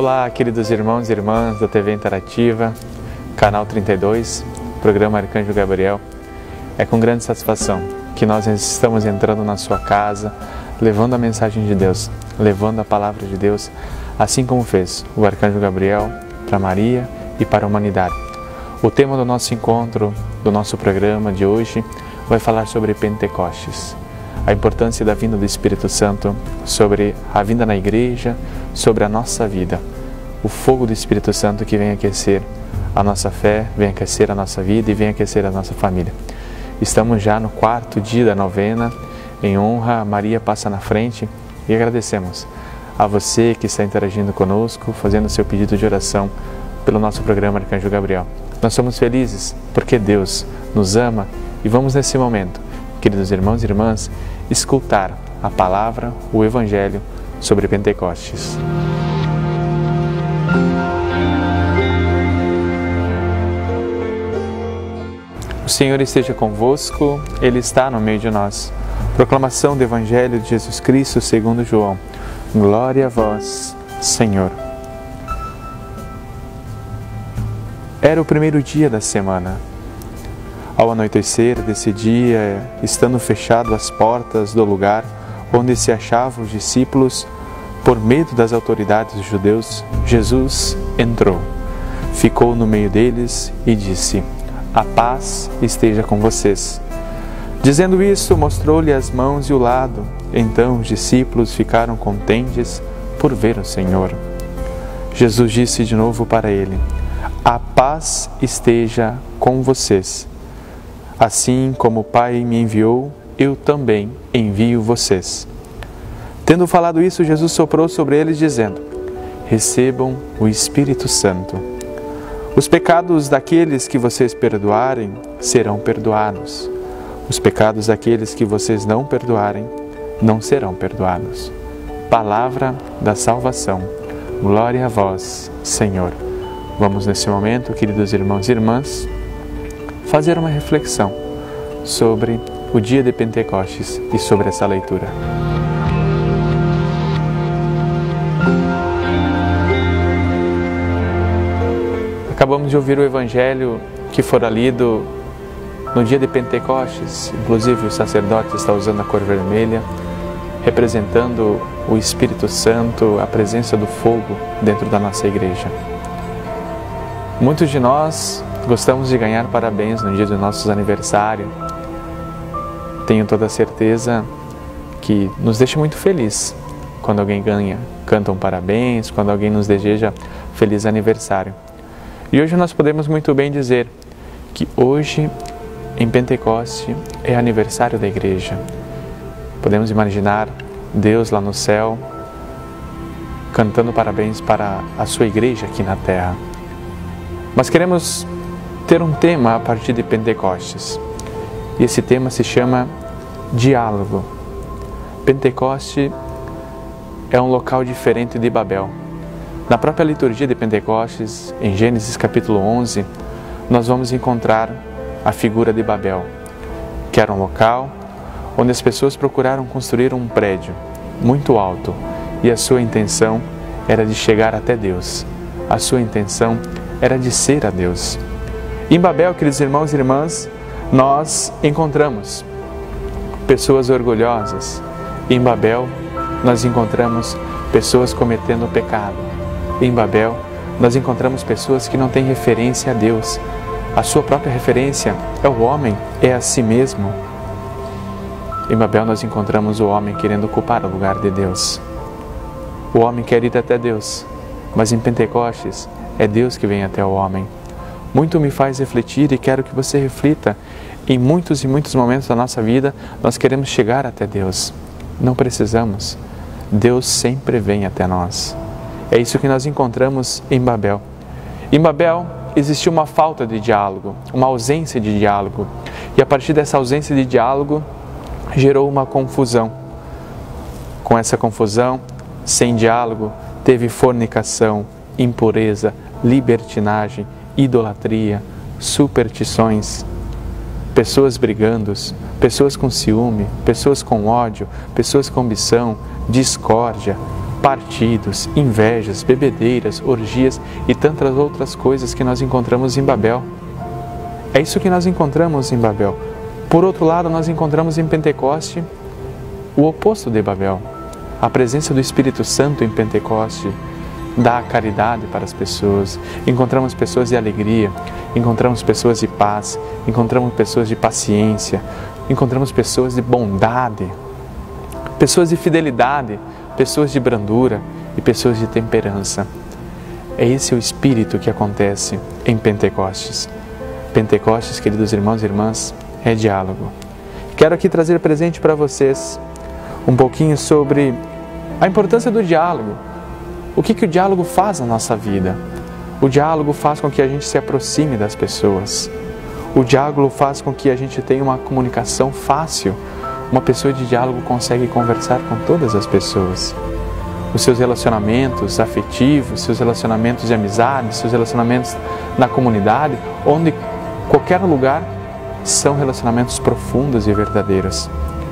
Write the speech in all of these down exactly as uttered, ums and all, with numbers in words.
Olá, queridos irmãos e irmãs da T V Interativa, canal trinta e dois, programa Arcanjo Gabriel. É com grande satisfação que nós estamos entrando na sua casa, levando a mensagem de Deus, levando a palavra de Deus, assim como fez o Arcanjo Gabriel para Maria e para a humanidade. O tema do nosso encontro, do nosso programa de hoje, vai falar sobre Pentecostes, a importância da vinda do Espírito Santo, sobre a vinda na igreja, sobre a nossa vida. O fogo do Espírito Santo que vem aquecer a nossa fé, vem aquecer a nossa vida e vem aquecer a nossa família. Estamos já no quarto dia da novena, em honra a Maria Passa na Frente, e agradecemos a você que está interagindo conosco, fazendo seu pedido de oração pelo nosso programa Arcanjo Gabriel. Nós somos felizes porque Deus nos ama e vamos nesse momento, queridos irmãos e irmãs, escutar a palavra, o Evangelho sobre Pentecostes. O Senhor esteja convosco, Ele está no meio de nós. Proclamação do Evangelho de Jesus Cristo segundo João. Glória a vós, Senhor. Era o primeiro dia da semana. Ao anoitecer desse dia, estando fechado as portas do lugar onde se achavam os discípulos, por medo das autoridades dos judeus, Jesus entrou, ficou no meio deles e disse: "A paz esteja com vocês." Dizendo isso, mostrou-lhe as mãos e o lado. Então os discípulos ficaram contentes por ver o Senhor. Jesus disse de novo para ele: "A paz esteja com vocês. Assim como o Pai me enviou, eu também envio vocês." Tendo falado isso, Jesus soprou sobre eles, dizendo: "Recebam o Espírito Santo. Os pecados daqueles que vocês perdoarem serão perdoados. Os pecados daqueles que vocês não perdoarem não serão perdoados." Palavra da salvação. Glória a vós, Senhor. Vamos nesse momento, queridos irmãos e irmãs, fazer uma reflexão sobre o dia de Pentecostes e sobre essa leitura. Acabamos de ouvir o Evangelho que fora lido no dia de Pentecostes. Inclusive o sacerdote está usando a cor vermelha, representando o Espírito Santo, a presença do fogo dentro da nossa igreja. Muitos de nós gostamos de ganhar parabéns no dia do nosso aniversário. Tenho toda a certeza que nos deixa muito feliz quando alguém ganha, canta um parabéns, quando alguém nos deseja feliz aniversário. E hoje nós podemos muito bem dizer que hoje, em Pentecoste, é aniversário da igreja. Podemos imaginar Deus lá no céu cantando parabéns para a sua igreja aqui na terra. Mas queremos ter um tema a partir de Pentecostes. E esse tema se chama diálogo. Pentecoste é um local diferente de Babel. Na própria liturgia de Pentecostes, em Gênesis capítulo onze, nós vamos encontrar a figura de Babel, que era um local onde as pessoas procuraram construir um prédio muito alto e a sua intenção era de chegar até Deus. A sua intenção era de ser a Deus. Em Babel, queridos irmãos e irmãs, nós encontramos pessoas orgulhosas. Em Babel, nós encontramos pessoas cometendo pecado. Em Babel, nós encontramos pessoas que não têm referência a Deus. A sua própria referência é o homem, é a si mesmo. Em Babel, nós encontramos o homem querendo ocupar o lugar de Deus. O homem quer ir até Deus, mas em Pentecostes, é Deus que vem até o homem. Muito me faz refletir e quero que você reflita. Em muitos e muitos momentos da nossa vida, nós queremos chegar até Deus. Não precisamos. Deus sempre vem até nós. É isso que nós encontramos em Babel. Em Babel existiu uma falta de diálogo, uma ausência de diálogo. E a partir dessa ausência de diálogo, gerou uma confusão. Com essa confusão, sem diálogo, teve fornicação, impureza, libertinagem, idolatria, superstições, pessoas brigando, pessoas com ciúme, pessoas com ódio, pessoas com ambição, discórdia, partidos, invejas, bebedeiras, orgias e tantas outras coisas que nós encontramos em Babel. É isso que nós encontramos em Babel. Por outro lado, nós encontramos em Pentecoste o oposto de Babel. A presença do Espírito Santo em Pentecoste dá caridade para as pessoas. Encontramos pessoas de alegria, encontramos pessoas de paz, encontramos pessoas de paciência, encontramos pessoas de bondade, pessoas de fidelidade, pessoas de brandura e pessoas de temperança. É esse o espírito que acontece em Pentecostes. Pentecostes, queridos irmãos e irmãs, é diálogo. Quero aqui trazer presente para vocês um pouquinho sobre a importância do diálogo. O que que o diálogo faz na nossa vida? O diálogo faz com que a gente se aproxime das pessoas. O diálogo faz com que a gente tenha uma comunicação fácil. Uma pessoa de diálogo consegue conversar com todas as pessoas. Os seus relacionamentos afetivos, seus relacionamentos de amizade, seus relacionamentos na comunidade, onde qualquer lugar, são relacionamentos profundos e verdadeiros.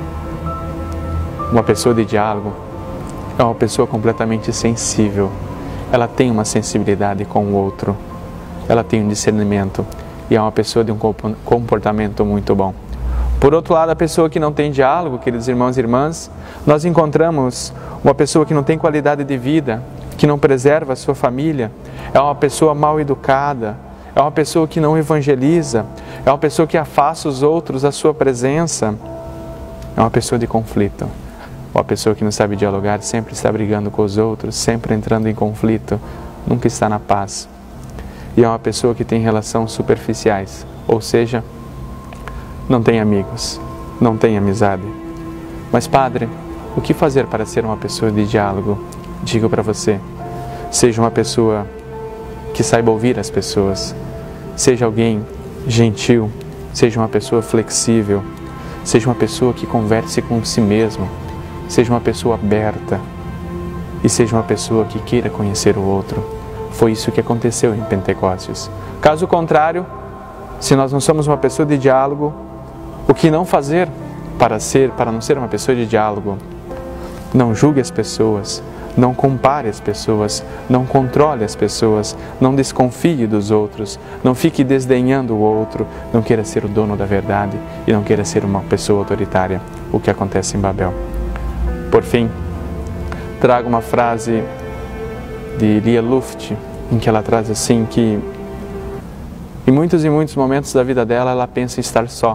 Uma pessoa de diálogo é uma pessoa completamente sensível. Ela tem uma sensibilidade com o outro. Ela tem um discernimento e é uma pessoa de um comportamento muito bom. Por outro lado, a pessoa que não tem diálogo, queridos irmãos e irmãs, nós encontramos uma pessoa que não tem qualidade de vida, que não preserva a sua família, é uma pessoa mal educada, é uma pessoa que não evangeliza, é uma pessoa que afasta os outros da sua presença, é uma pessoa de conflito. Uma pessoa que não sabe dialogar, sempre está brigando com os outros, sempre entrando em conflito, nunca está na paz. E é uma pessoa que tem relações superficiais, ou seja, não tem amigos, não tem amizade. Mas, padre, o que fazer para ser uma pessoa de diálogo? Digo para você, seja uma pessoa que saiba ouvir as pessoas, seja alguém gentil, seja uma pessoa flexível, seja uma pessoa que converse com si mesmo, seja uma pessoa aberta e seja uma pessoa que queira conhecer o outro. Foi isso que aconteceu em Pentecostes. Caso contrário, se nós não somos uma pessoa de diálogo, o que não fazer para ser, para não ser uma pessoa de diálogo? Não julgue as pessoas, não compare as pessoas, não controle as pessoas, não desconfie dos outros, não fique desdenhando o outro, não queira ser o dono da verdade e não queira ser uma pessoa autoritária, o que acontece em Babel. Por fim, trago uma frase de Lia Luft, em que ela traz assim que em muitos e muitos momentos da vida dela ela pensa em estar só,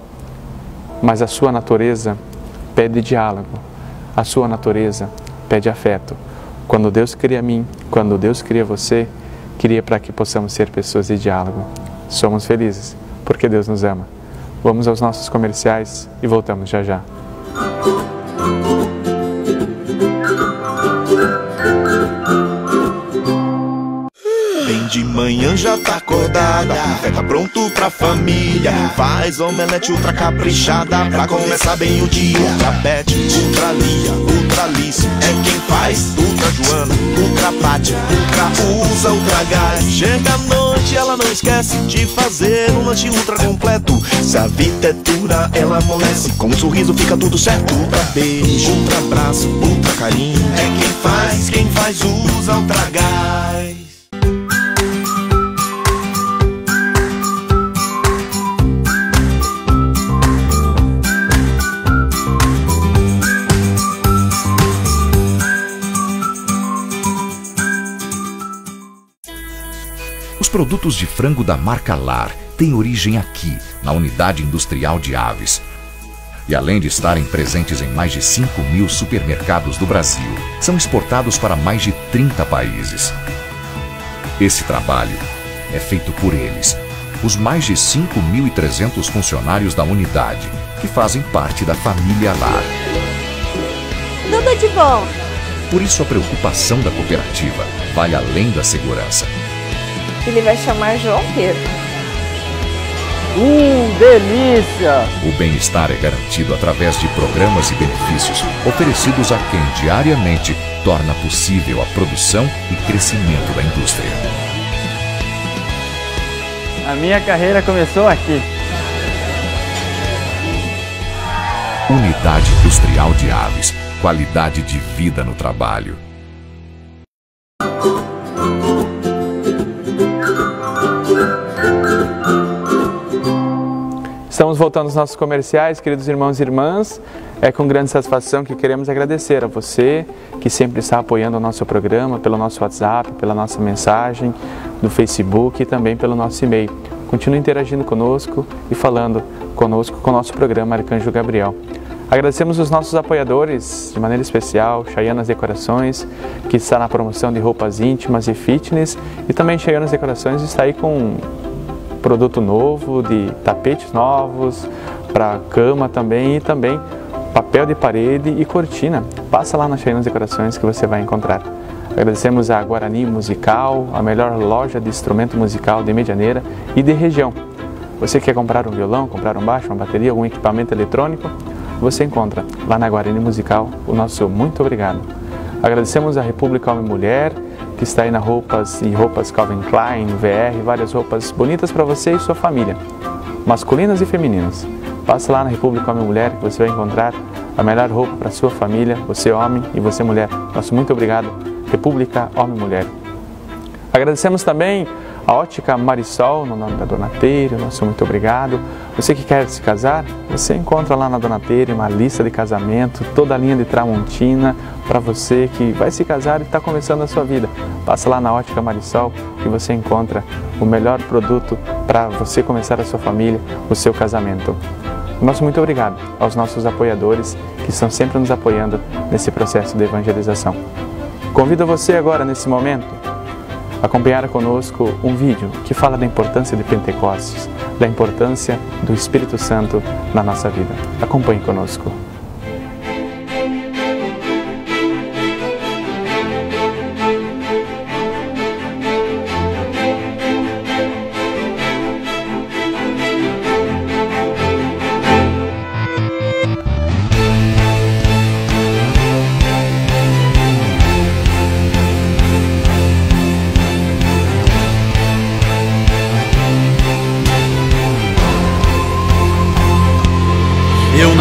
mas a sua natureza pede diálogo, a sua natureza pede afeto. Quando Deus cria mim, quando Deus cria você, cria para que possamos ser pessoas de diálogo. Somos felizes, porque Deus nos ama. Vamos aos nossos comerciais e voltamos já já. Bem de manhã já tá acordada, café tá pronto pra família. Faz omelete ultra caprichada pra começar bem o dia. Ultra Beth, Ultra Lia, Ultra Alice é quem faz. Ultra Joana, Ultra Pati, Ultra usa, Ultra Gás. Chega a noite, ela não esquece de fazer um lanche ultra completo. Se a vida é dura, ela amolece, com um sorriso fica tudo certo. Ultra beijo, Ultra abraço, Ultra carinho é quem faz, quem faz usa Ultra Gás. Os produtos de frango da marca Lar têm origem aqui, na Unidade Industrial de Aves. E além de estarem presentes em mais de cinco mil supermercados do Brasil, são exportados para mais de trinta países. Esse trabalho é feito por eles, os mais de cinco mil e trezentos funcionários da unidade, que fazem parte da família Lar. Tudo de bom! Por isso a preocupação da cooperativa vai além da segurança. Ele vai chamar João Pedro. Hum, delícia! O bem-estar é garantido através de programas e benefícios oferecidos a quem diariamente torna possível a produção e crescimento da indústria. A minha carreira começou aqui. Unidade Industrial de Aves. Qualidade de vida no trabalho. Estamos voltando aos nossos comerciais, queridos irmãos e irmãs. É com grande satisfação que queremos agradecer a você que sempre está apoiando o nosso programa pelo nosso WhatsApp, pela nossa mensagem no Facebook e também pelo nosso e-mail. Continue interagindo conosco e falando conosco com o nosso programa Arcanjo Gabriel. Agradecemos os nossos apoiadores, de maneira especial, Chayanas Decorações, que está na promoção de roupas íntimas e fitness, e também Chayanas Decorações está aí com produto novo, de tapetes novos, para cama também, e também papel de parede e cortina. Passa lá na Chayanas Decorações que você vai encontrar. Agradecemos a Guarani Musical, a melhor loja de instrumento musical de Medianeira e de região. Você quer comprar um violão, comprar um baixo, uma bateria, algum equipamento eletrônico? Você encontra lá na Guarani Musical o nosso muito obrigado. Agradecemos a República Homem e Mulher, que está aí na roupas e roupas Calvin Klein, V R, várias roupas bonitas para você e sua família, masculinas e femininas. Passa lá na República Homem e Mulher que você vai encontrar a melhor roupa para sua família, você homem e você mulher. Nosso muito obrigado, República Homem e Mulher. Agradecemos também a Ótica Marisol, no nome da Dona Teire, nosso muito obrigado. Você que quer se casar, você encontra lá na Dona Teire uma lista de casamento, toda a linha de Tramontina, para você que vai se casar e está começando a sua vida. Passa lá na Ótica Marisol e você encontra o melhor produto para você começar a sua família, o seu casamento. Nosso muito obrigado aos nossos apoiadores que estão sempre nos apoiando nesse processo de evangelização. Convido você agora, nesse momento, acompanhar conosco um vídeo que fala da importância de Pentecostes, da importância do Espírito Santo na nossa vida. Acompanhe conosco. Eu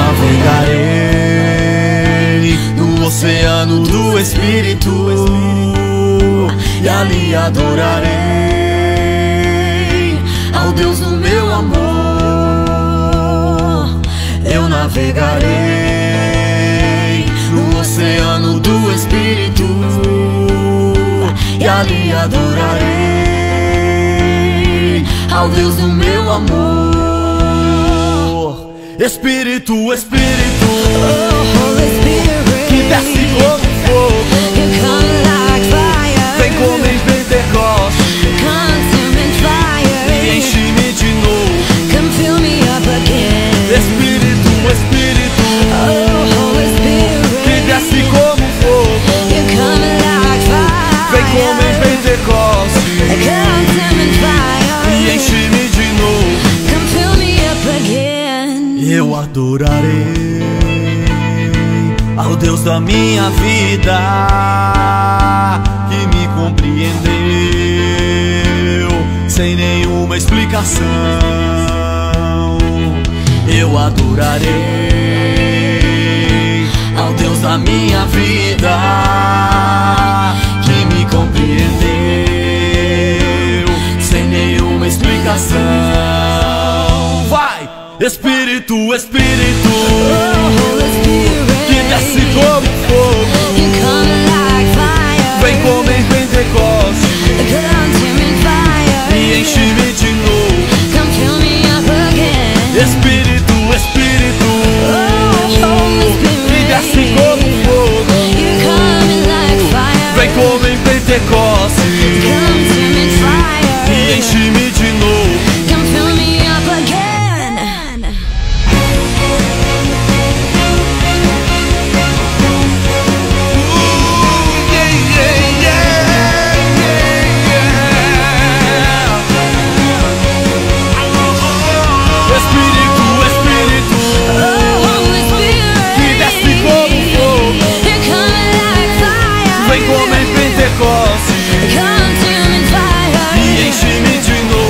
navegarei no oceano do Espírito e ali adorarei ao Deus do meu amor. Eu navegarei no oceano do Espírito e ali adorarei ao Deus do meu amor. Espírito, Espírito, oh, Holy Spirit, que desce como fogo, you come like fire, vem como em Pentecostes, consuming fire, e enche-me de novo. come fill me up again. Espírito, Espírito, Oh, Holy Spirit, que desce como fogo, you come like fire, vem como em Pentecostes, consuming fire, e enche-me de novo. come fill me up again. Eu adorarei ao Deus da minha vida, que me compreendeu sem nenhuma explicação. Eu adorarei ao Deus da minha vida, que me compreendeu sem nenhuma explicação. Vai! Espírito, Espírito, Oh, Holy Spirit, que desce como fogo, you come like fire, vem como em Pentecostes, consuming fire, e enche-me de novo. come fill me up again. Espírito, Espírito, Oh, Holy que Spirit, desce como fogo, you come like fire, vem como em Pentecostes, consuming fire, e enche-me de novo. come fill me up again. Espírito, Espírito, Oh, Holy Spirit, que desce como fogo, you come like fire, vem como em Pentecostes, consuming fire, e enche-me de novo.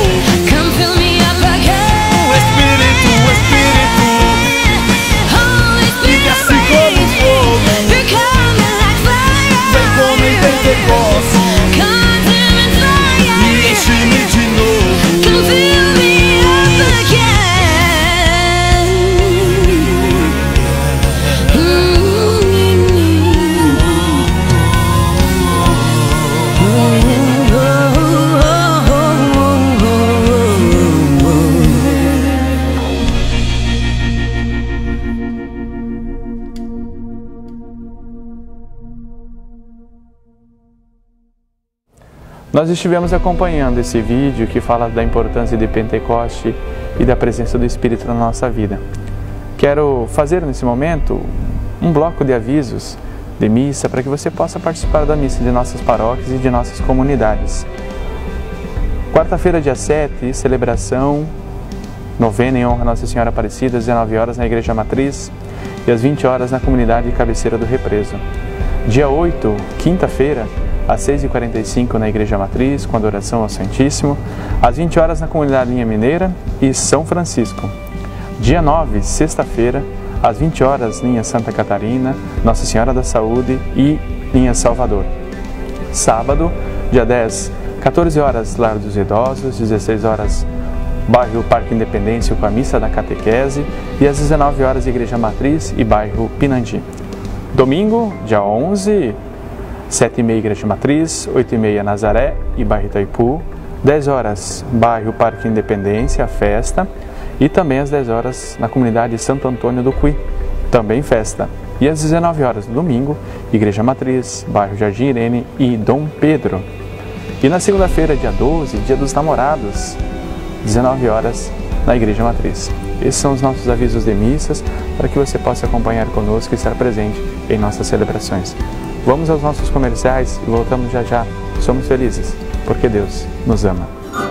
Nós estivemos acompanhando esse vídeo que fala da importância de Pentecoste e da presença do Espírito na nossa vida. Quero fazer nesse momento um bloco de avisos de missa para que você possa participar da missa de nossas paróquias e de nossas comunidades. Quarta-feira, dia sete, celebração, novena em honra a Nossa Senhora Aparecida, às dezenove horas na Igreja Matriz e às vinte horas na comunidade de cabeceira do Represo. Dia oito, quinta-feira, às seis e quarenta e cinco na Igreja Matriz, com adoração ao Santíssimo, às vinte horas na comunidade Linha Mineira e São Francisco. Dia nove, sexta-feira, às vinte horas, Linha Santa Catarina, Nossa Senhora da Saúde e Linha Salvador. Sábado, dia dez, quatorze horas, Lar dos Idosos, dezesseis horas, bairro Parque Independência com a Missa da Catequese e às dezenove horas, Igreja Matriz e bairro Pinandi. Domingo, dia onze, sete e meia, Igreja Matriz, oito e meia, Nazaré e bairro Itaipu, dez horas, bairro Parque Independência, festa, e também às dez horas na comunidade Santo Antônio do Cuí, também festa. E às dezenove horas, no domingo, Igreja Matriz, bairro Jardim Irene e Dom Pedro. E na segunda-feira, dia doze, Dia dos Namorados, dezenove horas, na Igreja Matriz. Esses são os nossos avisos de missas para que você possa acompanhar conosco e estar presente em nossas celebrações. Vamos aos nossos comerciais e voltamos já já. Somos felizes, porque Deus nos ama.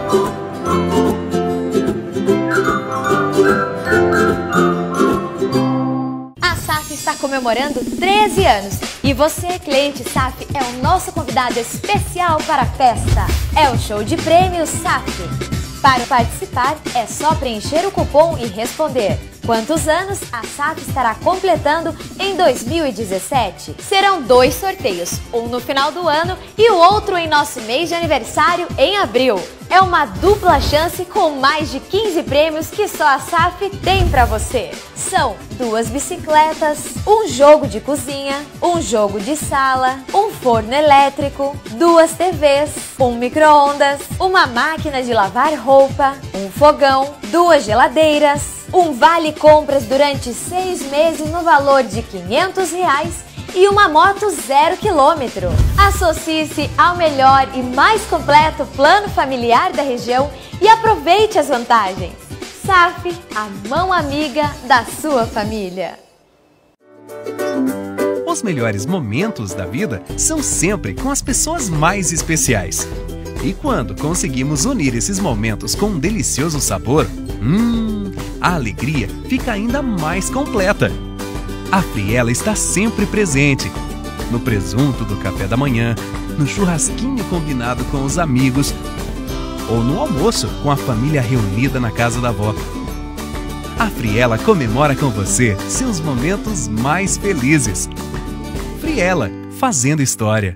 A S A F está comemorando treze anos e você, cliente S A F, é o nosso convidado especial para a festa. É o show de prêmios S A F. Para participar, é só preencher o cupom e responder. Quantos anos a S A F estará completando em dois mil e dezessete? Serão dois sorteios, um no final do ano e o outro em nosso mês de aniversário em abril. É uma dupla chance com mais de quinze prêmios que só a S A F tem para você. São duas bicicletas, um jogo de cozinha, um jogo de sala, um forno elétrico, duas T Vs, um micro-ondas, uma máquina de lavar roupa, um fogão, duas geladeiras, um vale compras durante seis meses no valor de quinhentos reais e uma moto zero quilômetro. Associe-se ao melhor e mais completo plano familiar da região e aproveite as vantagens. S A F, a mão amiga da sua família. Os melhores momentos da vida são sempre com as pessoas mais especiais. E quando conseguimos unir esses momentos com um delicioso sabor, hum, a alegria fica ainda mais completa. A Friela está sempre presente. No presunto do café da manhã, no churrasquinho combinado com os amigos ou no almoço com a família reunida na casa da avó. A Friela comemora com você seus momentos mais felizes. Friela, fazendo história.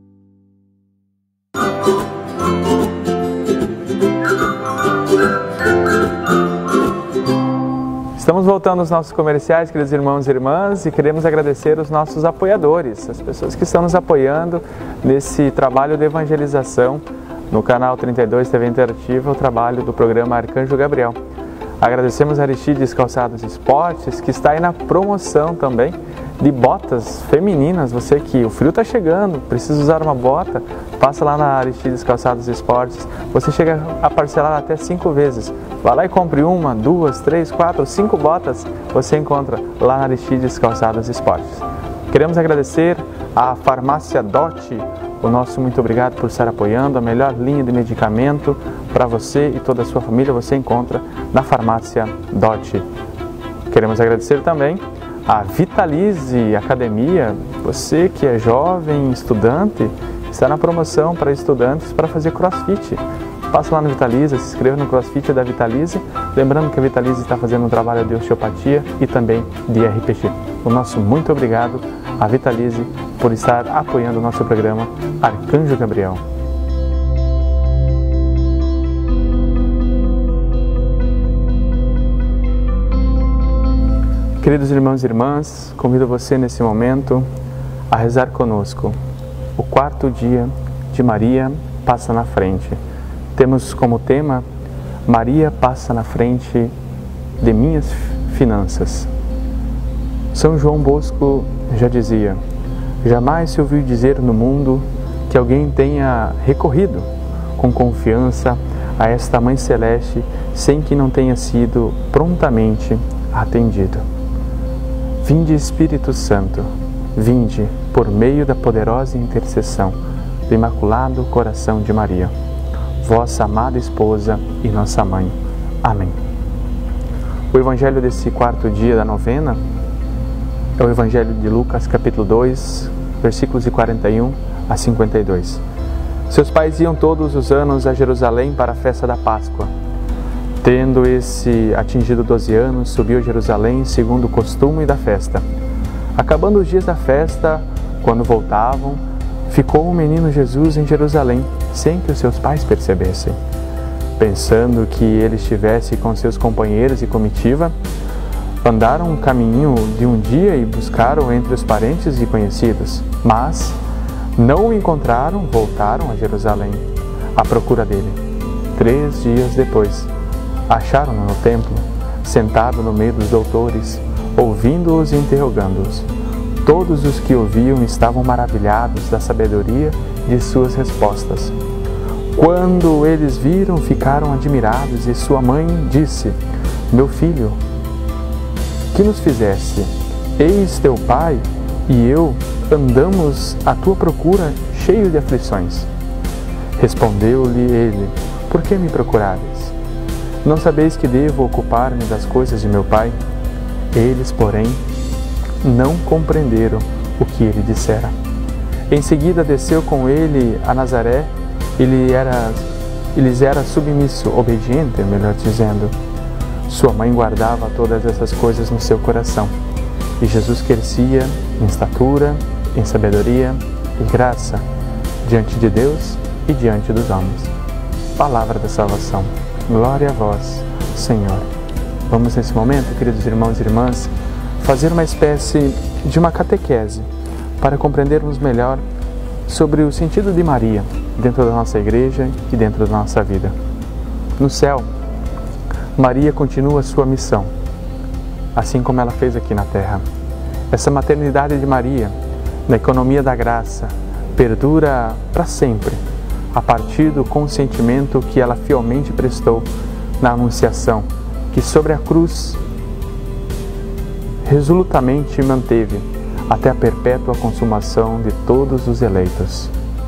Estamos voltando aos nossos comerciais, queridos irmãos e irmãs, e queremos agradecer os nossos apoiadores, as pessoas que estão nos apoiando nesse trabalho de evangelização no canal trinta e dois T V Interativa, o trabalho do programa Arcanjo Gabriel. Agradecemos a Aristides Calçados Esportes, que está aí na promoção também de botas femininas. Você que o frio está chegando, precisa usar uma bota, passa lá na Aristides Calçados Esportes. Você chega a parcelar até cinco vezes. Vai lá e compre uma, duas, três, quatro, cinco botas. Você encontra lá na Aristides Calçados Esportes. Queremos agradecer à Farmácia Dot. O nosso muito obrigado por estar apoiando. A melhor linha de medicamento para você e toda a sua família você encontra na Farmácia Dot. Queremos agradecer também a Vitalize Academia. Você que é jovem, estudante, está na promoção para estudantes para fazer CrossFit. Passa lá no Vitalize, se inscreva no CrossFit da Vitalize. Lembrando que a Vitalize está fazendo um trabalho de osteopatia e também de R P G. O nosso muito obrigado à Vitalize por estar apoiando o nosso programa Arcanjo Gabriel. Queridos irmãos e irmãs, convido você nesse momento a rezar conosco o quarto dia de Maria Passa na Frente. Temos como tema Maria passa na frente de minhas finanças. São João Bosco já dizia: jamais se ouviu dizer no mundo que alguém tenha recorrido com confiança a esta Mãe Celeste sem que não tenha sido prontamente atendido. Vinde, Espírito Santo, vinde por meio da poderosa intercessão do Imaculado Coração de Maria, vossa amada esposa e nossa mãe. Amém. O evangelho desse quarto dia da novena é o evangelho de Lucas, capítulo dois, versículos de quarenta e um a cinquenta e dois. Seus pais iam todos os anos a Jerusalém para a festa da Páscoa. Tendo esse atingido doze anos, subiu a Jerusalém segundo o costume da festa. Acabando os dias da festa, quando voltavam, ficou o menino Jesus em Jerusalém, sem que os seus pais percebessem. Pensando que ele estivesse com seus companheiros e comitiva, andaram um caminho de um dia e buscaram entre os parentes e conhecidos, mas não o encontraram, voltaram a Jerusalém à procura dele. Três dias depois, acharam-no no templo, sentado no meio dos doutores, ouvindo-os e interrogando-os. Todos os que ouviam estavam maravilhados da sabedoria de suas respostas. Quando eles viram, ficaram admirados, e sua mãe disse: Meu filho, que nos fizeste? Eis teu pai e eu andamos à tua procura, cheios de aflições. Respondeu-lhe ele: Por que me procuráveis? Não sabeis que devo ocupar-me das coisas de meu pai? Eles, porém, não compreenderam o que ele dissera. Em seguida desceu com ele a Nazaré. Ele era, lhes era submisso, obediente, melhor dizendo. Sua mãe guardava todas essas coisas no seu coração. E Jesus crescia em estatura, em sabedoria e graça diante de Deus e diante dos homens. Palavra da salvação. Glória a vós, Senhor. Vamos nesse momento, queridos irmãos e irmãs, fazer uma espécie de uma catequese para compreendermos melhor sobre o sentido de Maria dentro da nossa igreja e dentro da nossa vida. No céu, Maria continua a sua missão, assim como ela fez aqui na terra. Essa maternidade de Maria, na economia da graça, perdura para sempre, a partir do consentimento que ela fielmente prestou na Anunciação, que sobre a cruz resolutamente manteve até a perpétua consumação de todos os eleitos.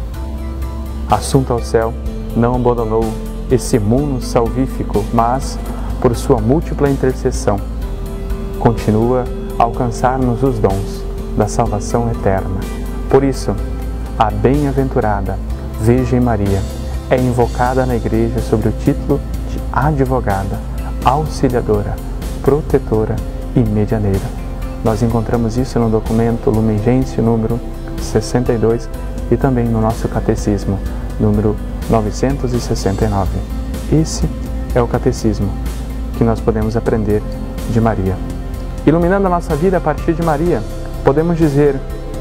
Assunto ao céu, não abandonou esse mundo salvífico, mas, por sua múltipla intercessão, continua a alcançar-nos os dons da salvação eterna. Por isso, a bem-aventurada Virgem Maria é invocada na Igreja sob o título de advogada, auxiliadora, protetora e medianeira. Nós encontramos isso no documento Lumen Gentium número sessenta e dois e também no nosso catecismo número novecentos e sessenta e nove. Esse é o catecismo que nós podemos aprender de Maria. Iluminando a nossa vida a partir de Maria, podemos dizer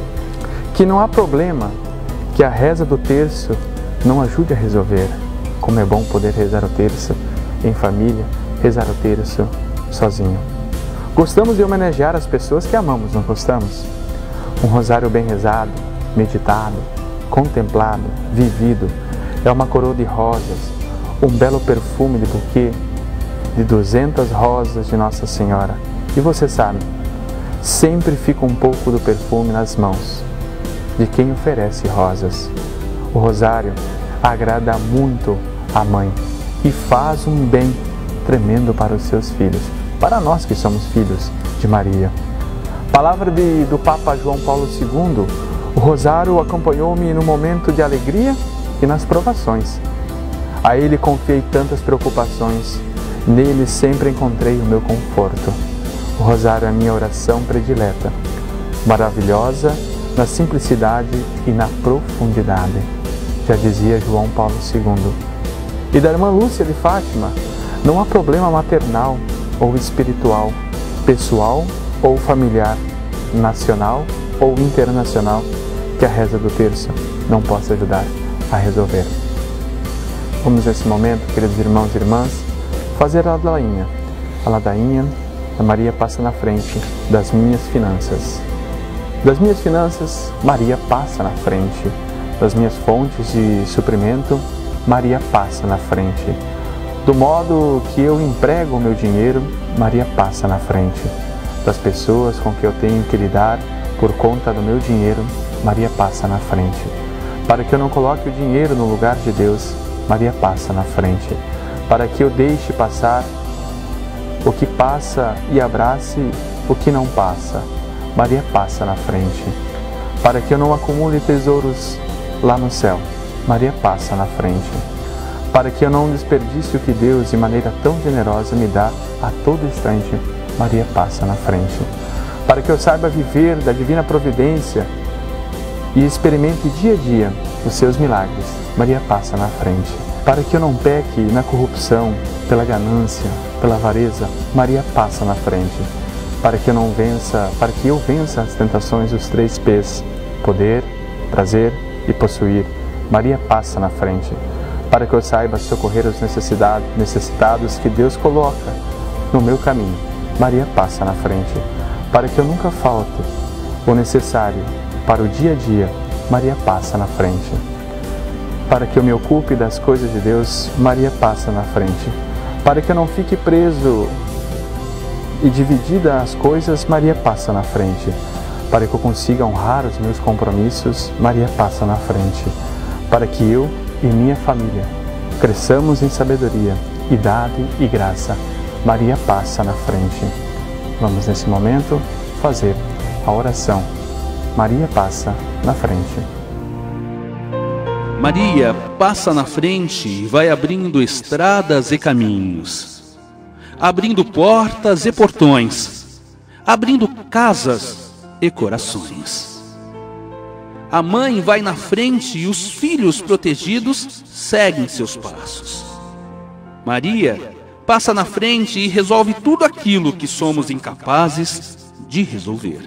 que não há problema que a reza do terço não ajude a resolver. Como é bom poder rezar o terço em família, rezar o terço sozinho. Gostamos de homenagear as pessoas que amamos, não gostamos? Um rosário bem rezado, meditado, contemplado, vivido, é uma coroa de rosas, um belo perfume de buquê de duzentas rosas de Nossa Senhora. E você sabe, sempre fica um pouco do perfume nas mãos de quem oferece rosas. O rosário agrada muito a mãe e faz um bem tremendo para os seus filhos, para nós que somos filhos de Maria. Palavra de, do Papa João Paulo segundo, o rosário acompanhou-me no momento de alegria e nas provações. A ele confiei tantas preocupações, nele sempre encontrei o meu conforto. O rosário é a minha oração predileta, maravilhosa na simplicidade e na profundidade, já dizia João Paulo segundo. E da irmã Lúcia de Fátima, não há problema maternal ou espiritual, pessoal ou familiar, nacional ou internacional, que a reza do terço não possa ajudar a resolver. Vamos nesse momento, queridos irmãos e irmãs, fazer a ladainha. A ladainha da Maria passa na frente das minhas finanças. Das minhas finanças, Maria passa na frente. das minhas fontes de suprimento, Maria passa na frente. Do modo que eu emprego o meu dinheiro, Maria passa na frente. Das pessoas com que eu tenho que lidar por conta do meu dinheiro, Maria passa na frente. Para que eu não coloque o dinheiro no lugar de Deus, Maria passa na frente. Para que eu deixe passar o que passa e abrace o que não passa, Maria passa na frente. Para que eu não acumule tesouros lá no céu, Maria passa na frente. Para que eu não desperdice o que Deus, de maneira tão generosa, me dá a todo instante, Maria passa na frente. Para que eu saiba viver da divina providência e experimente dia a dia os seus milagres, Maria passa na frente. Para que eu não peque na corrupção, pela ganância, pela avareza, Maria passa na frente. Para que eu não vença, para que eu vença as tentações dos três P's, poder, prazer e possuir, Maria passa na frente. Para que eu saiba socorrer os necessitados que Deus coloca no meu caminho, Maria passa na frente. Para que eu nunca falte o necessário para o dia a dia, Maria passa na frente. Para que eu me ocupe das coisas de Deus, Maria passa na frente. Para que eu não fique preso e dividida as coisas, Maria passa na frente. Para que eu consiga honrar os meus compromissos, Maria passa na frente. Para que eu e minha família cresçamos em sabedoria, idade e graça, Maria passa na frente. Vamos nesse momento fazer a oração. Maria passa na frente. Maria passa na frente e vai abrindo estradas e caminhos, abrindo portas e portões, abrindo casas e corações. A mãe vai na frente e os filhos protegidos seguem seus passos. Maria passa na frente e resolve tudo aquilo que somos incapazes de resolver.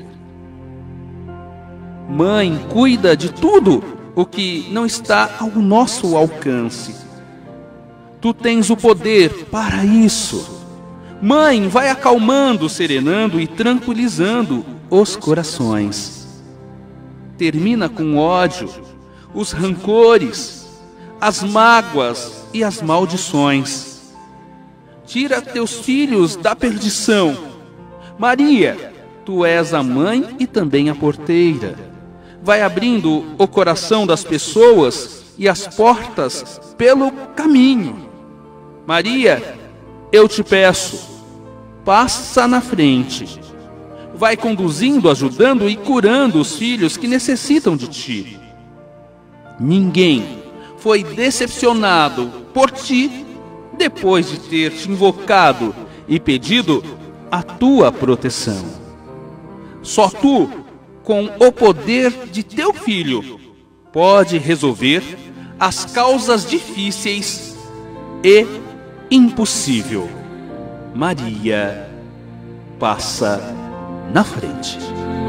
Mãe cuida de tudo o que não está ao nosso alcance. Tu tens o poder para isso. Mãe vai acalmando, serenando e tranquilizando os corações. Termina com ódio, os rancores, as mágoas e as maldições. Tira teus filhos da perdição. Maria, tu és a mãe e também a porteira. Vai abrindo o coração das pessoas e as portas pelo caminho. Maria, eu te peço, passa na frente. Vai conduzindo, ajudando e curando os filhos que necessitam de ti. Ninguém foi decepcionado por ti depois de ter te invocado e pedido a tua proteção. Só tu, com o poder de teu filho, pode resolver as causas difíceis e impossível. Maria passa na frente.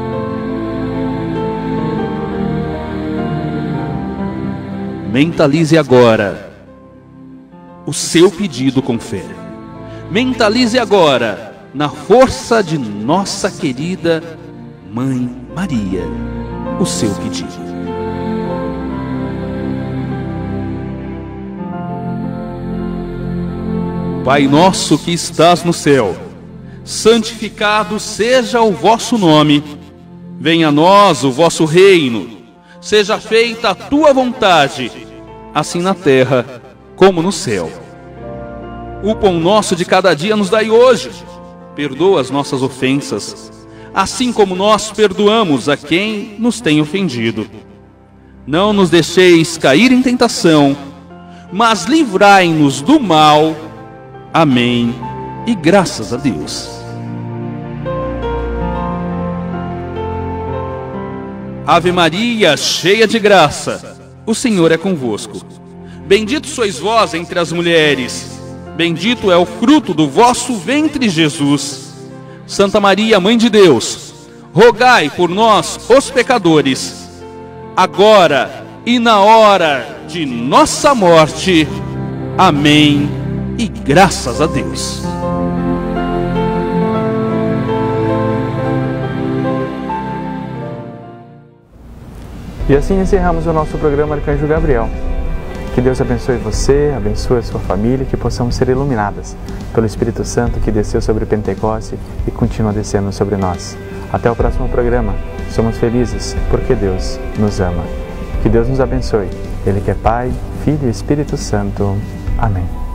Mentalize agora o seu pedido com fé. Mentalize agora na força de nossa querida Mãe Maria o seu pedido. Pai nosso que estás no céu, santificado seja o vosso nome. Venha a nós o vosso reino. Seja feita a tua vontade, assim na terra como no céu. O pão nosso de cada dia nos dai hoje. Perdoa as nossas ofensas, assim como nós perdoamos a quem nos tem ofendido. Não nos deixeis cair em tentação, mas livrai-nos do mal. Amém. E graças a Deus. Ave Maria, cheia de graça, o Senhor é convosco. Bendito sois vós entre as mulheres. Bendito é o fruto do vosso ventre, Jesus. Santa Maria, Mãe de Deus, rogai por nós, os pecadores, agora e na hora de nossa morte. Amém. E graças a Deus. E assim encerramos o nosso programa Arcanjo Gabriel. Que Deus abençoe você, abençoe a sua família, que possamos ser iluminadas pelo Espírito Santo que desceu sobre Pentecoste e continua descendo sobre nós. Até o próximo programa. Somos felizes porque Deus nos ama. Que Deus nos abençoe. Ele que é Pai, Filho e Espírito Santo. Amém.